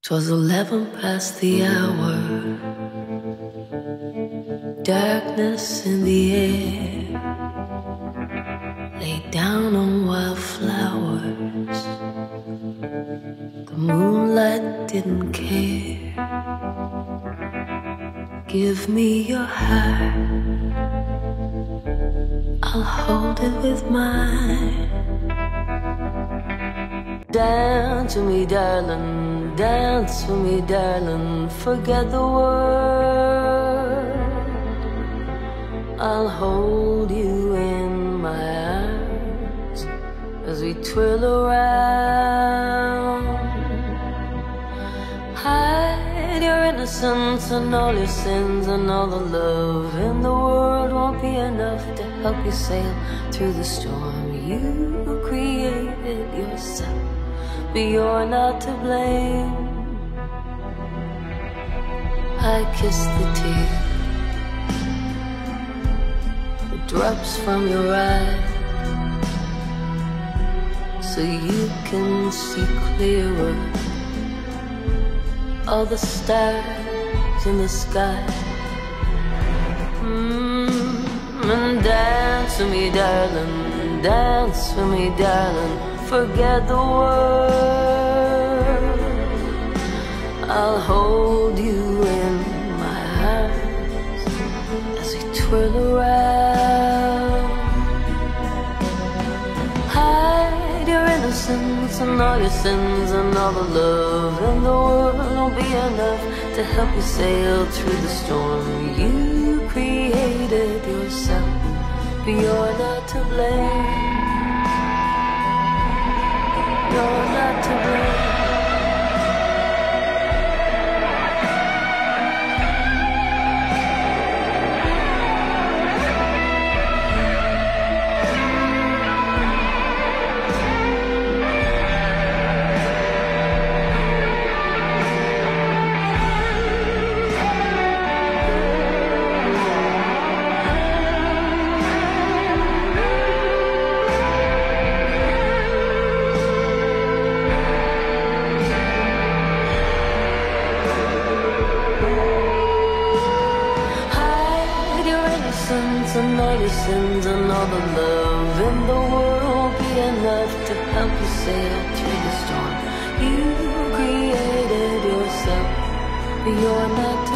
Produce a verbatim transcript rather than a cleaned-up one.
'Twas eleven past the hour, darkness in the air, laid down on wildflowers. The moonlight didn't care. Give me your heart, I'll hold it with mine. Dance with me, darling, dance with me, darling. Forget the world, I'll hold you in my arms as we twirl around. Hide your innocence and all your sins, and all the love in the world won't be enough to help you sail through the storm. You created yourself, but you're not to blame. I kiss the tears, the drops from your eyes, so you can see clearer all the stars in the sky. Mm, and dance with me, darling, dance with me, darling. Forget the world, I'll hold you in my arms as we twirl around. Hide your innocence and all your sins, and all the love in the world won't be enough to help you sail through the storm. You created yourself, but you're not to blame. You're not to blame. And all your sins and all the love in the world won't be enough to help you sail through the storm. You created yourself, but you're not